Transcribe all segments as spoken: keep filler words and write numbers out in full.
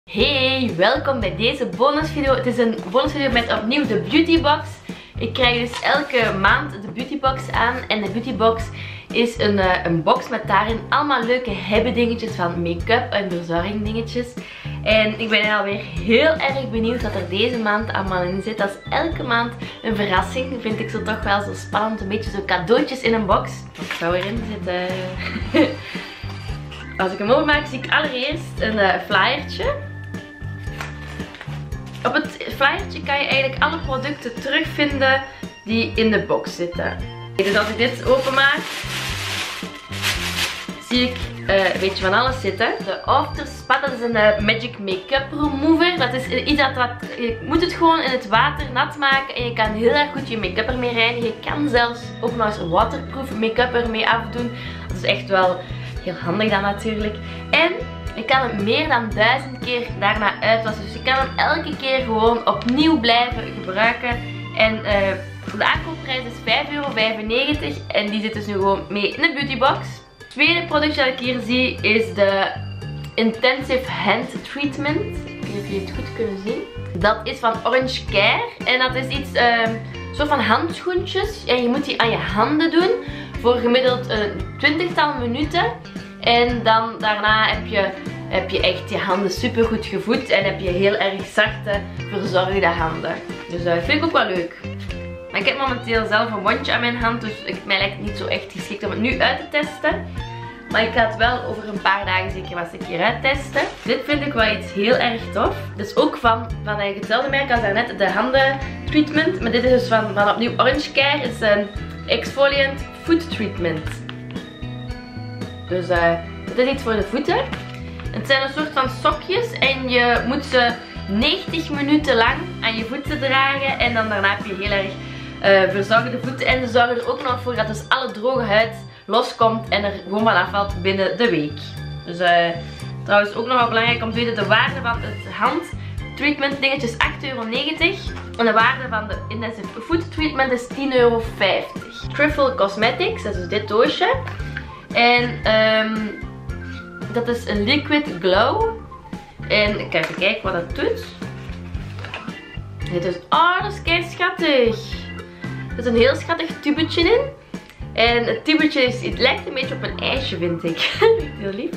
Hey, welkom bij deze bonusvideo. Het is een bonusvideo met opnieuw de beautybox. Ik krijg dus elke maand de beautybox aan. En de beautybox is een, uh, een box met daarin allemaal leuke hebben dingetjes van make-up en verzorging dingetjes. En ik ben alweer heel erg benieuwd wat er deze maand allemaal in zit. Dat is elke maand een verrassing. Dat vind ik zo toch wel zo spannend. Een beetje zo cadeautjes in een box. Wat zou erin zitten? Als ik hem openmaak zie ik allereerst een uh, flyertje. Op het flyertje kan je eigenlijk alle producten terugvinden die in de box zitten. Dus als ik dit openmaak, zie ik uh, een beetje van alles zitten. De After Spa, dat is een uh, Magic Make-up Remover. Dat is iets dat, dat, je moet het gewoon in het water nat maken en je kan heel erg goed je make-up ermee reinigen. Je kan zelfs ook nog eens waterproof make-up ermee afdoen. Dat is echt wel heel handig dan natuurlijk. En je kan het meer dan duizend keer daarna uitwassen. Dus je kan hem elke keer gewoon opnieuw blijven gebruiken. En uh, de aankoopprijs is vijf euro vijfennegentig. En die zit dus nu gewoon mee in de beautybox. Het tweede product dat ik hier zie is de Intensive Hand Treatment. Ik weet niet of jullie het goed kunnen zien. Dat is van Orange Care. En dat is iets, uh, soort van handschoentjes. En je moet die aan je handen doen. Voor gemiddeld een twintigtal minuten. En dan daarna heb je, heb je echt je handen super goed gevoed. En heb je heel erg zachte, verzorgde handen. Dus dat vind ik ook wel leuk. Maar ik heb momenteel zelf een wondje aan mijn hand. Dus ik, mij lijkt het niet zo echt geschikt om het nu uit te testen. Maar ik ga het wel over een paar dagen zeker wel eens een keer uittesten. Dit vind ik wel iets heel erg tof. Dit is ook van, van eigenlijk hetzelfde merk als daarnet, de handen treatment. Maar dit is dus van, van opnieuw Orange Care. Het is een exfoliant foot treatment. Dus uh, dit is iets voor de voeten. Het zijn een soort van sokjes en je moet ze negentig minuten lang aan je voeten dragen. En dan daarna heb je heel erg uh, verzorgde voeten. En ze zorgen er ook nog voor dat dus alle droge huid loskomt en er gewoon van afvalt binnen de week. Dus uh, trouwens ook nog wel belangrijk om te weten, de waarde van het handtreatment dingetje is acht euro negentig. En de waarde van de Intensive Foot Treatment is tien euro vijftig. Truffle Cosmetics, dat is dus dit doosje. En um, dat is een Liquid Glow. En ik ga even kijken wat dat doet. Dit is, oh, dat is kei schattig. Er is een heel schattig tubetje in. En het tubetje is, het lijkt een beetje op een ijsje, vind ik. Heel lief.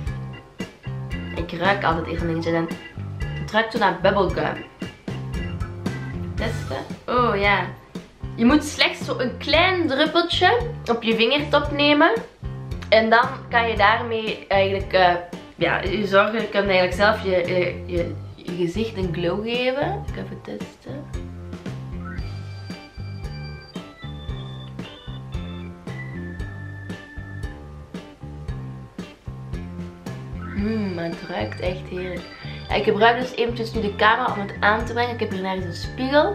Ik ruik altijd even een dingetje. En het ruikt zo naar bubblegum. Testen. Oh ja. Je moet slechts zo een klein druppeltje op je vingertop nemen. En dan kan je daarmee eigenlijk, uh, ja, je zorgen, je kan eigenlijk zelf je, je, je, je gezicht een glow geven. Ik ga even testen. Mmm, maar het ruikt echt heerlijk. Ja, ik gebruik dus eventjes nu de camera om het aan te brengen. Ik heb hier nergens een spiegel.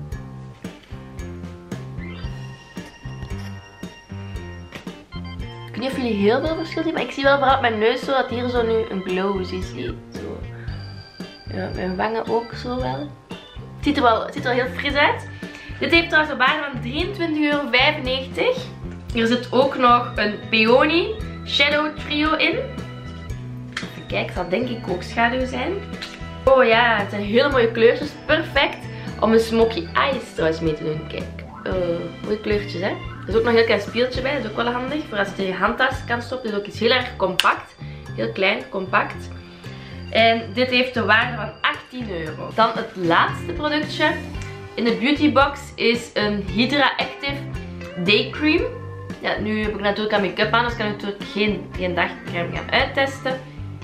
Ik weet niet of jullie heel veel verschil zien, maar ik zie wel vooral op mijn neus zo dat hier zo nu een glow is. Zo. Ja, mijn wangen ook zo wel. Het ziet er wel, het ziet er wel heel fris uit. Dit heeft trouwens een waarde van drieëntwintig euro vijfennegentig. Er zit ook nog een Peony Shadow Trio in. Even kijken, zal denk ik ook schaduw zijn. Oh ja, het zijn hele mooie kleurtjes. Perfect om een smoky eyes trouwens mee te doen. Kijk, uh, mooie kleurtjes hè. Er is ook nog een heel klein spieltje bij, dat is ook wel handig. Voor als je het in je handtas kan stoppen. Dit is ook iets heel erg compact. Heel klein, compact. En dit heeft de waarde van achttien euro. Dan het laatste productje in de beautybox is een Hydra Active Day Cream. Ja, nu heb ik natuurlijk aan make-up aan, dus kan ik natuurlijk geen, geen dagcreme gaan uittesten.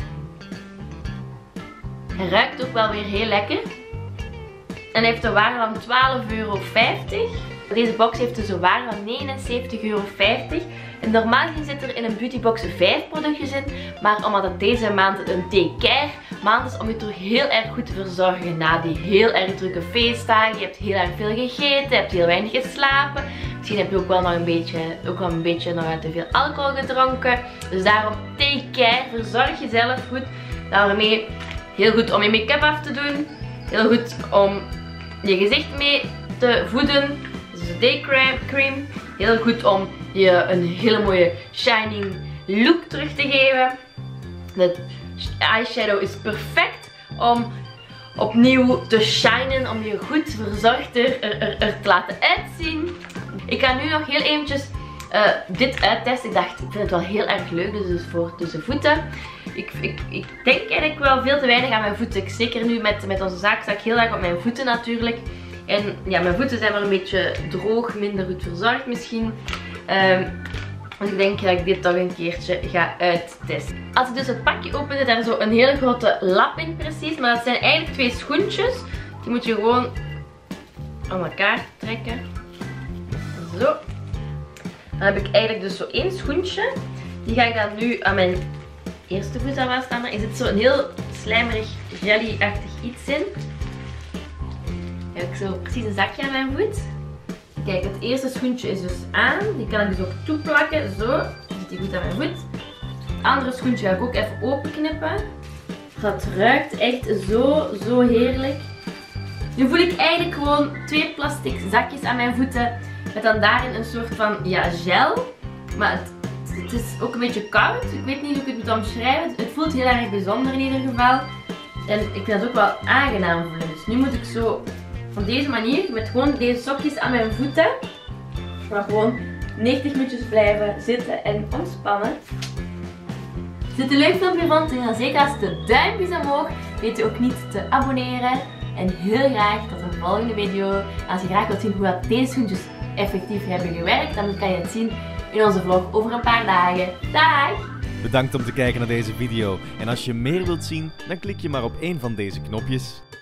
Hij ruikt ook wel weer heel lekker. En heeft de waarde van twaalf euro vijftig. Deze box heeft dus een waarde van negenenzeventig euro vijftig. En normaal gezien zit er in een beautybox vijf productjes in. Maar omdat het deze maand een take-care maand is om je toch heel erg goed te verzorgen na die heel erg drukke feestdagen. Je hebt heel erg veel gegeten, je hebt heel weinig geslapen. Misschien heb je ook wel nog een beetje, ook wel een beetje nog te veel alcohol gedronken. Dus daarom take-care, verzorg jezelf goed. Daarmee heel goed om je make-up af te doen. Heel goed om je gezicht mee te voeden. Dus de day cream. Heel goed om je een hele mooie shining look terug te geven. De eyeshadow is perfect om opnieuw te shinen, om je goed verzorgd er, er, er, er te laten uitzien. Ik ga nu nog heel eventjes uh, dit uittesten. Ik dacht, ik vind het wel heel erg leuk, dus, dus voor tussen voeten. Ik, ik, ik denk eigenlijk wel veel te weinig aan mijn voeten. Zeker nu met, met onze zaak sta ik heel erg op mijn voeten natuurlijk. En ja, mijn voeten zijn wel een beetje droog, minder goed verzorgd misschien. Um, dus ik denk dat ik dit toch een keertje ga uittesten. Als ik dus het pakje open, zit daar zo een hele grote lap in precies. Maar dat zijn eigenlijk twee schoentjes. Die moet je gewoon aan elkaar trekken. Zo. Dan heb ik eigenlijk dus zo één schoentje. Die ga ik dan nu aan mijn eerste voet aan vasthouden. Er zit zo een heel slijmerig jelly-achtig iets in. Dan heb ik zo precies een zakje aan mijn voet. Kijk, het eerste schoentje is dus aan. Die kan ik dus ook toeplakken. Zo. Dan zit die goed aan mijn voet. Het andere schoentje ga ik ook even openknippen. Dat ruikt echt zo, zo heerlijk. Nu voel ik eigenlijk gewoon twee plastic zakjes aan mijn voeten. Met dan daarin een soort van, ja, gel. Maar het, het is ook een beetje koud. Ik weet niet hoe ik het moet omschrijven. Het voelt heel erg bijzonder in ieder geval. En ik vind het ook wel aangenaam voelen. Dus nu moet ik zo op deze manier, met gewoon deze sokjes aan mijn voeten, maar gewoon negentig minuutjes blijven zitten en ontspannen. Als je het een leuk filmpje vond, dan zeker als de duimpjes omhoog. Vergeet je ook niet te abonneren. En heel graag tot een volgende video. Als je graag wilt zien hoe dat deze schoentjes effectief hebben gewerkt, dan kan je het zien in onze vlog over een paar dagen. Dag! Bedankt om te kijken naar deze video. En als je meer wilt zien, dan klik je maar op een van deze knopjes.